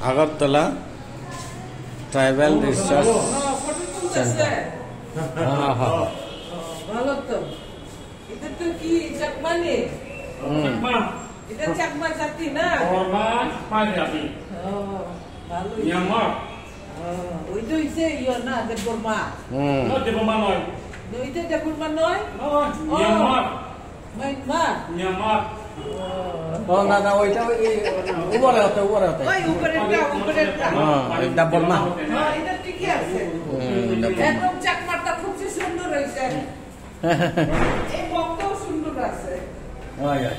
Agartala tribal research centre. হ্যাঁ হ্যাঁ ভালো তো। এটা তো কি চাকমা নে? এটা চাকমা জাতি না? Pajabi. ভালো। Myanmar. ওই তো হইছে ইয়া না দেববর্মা। No di Myanmar. ওইটা দেববর্মা নয়? No, Myanmar. মায়ানমার। Myanmar. ও না না ওইটা উপরে হতে ওই উপরেরটা। হ্যাঁ এটা বর্মা। হ্যাঁ এটা ঠিকই আছে। একদম চাকমাটা খুব সুন্দর হইছে। এই বক্তও সুন্দর আছে। ওই ওই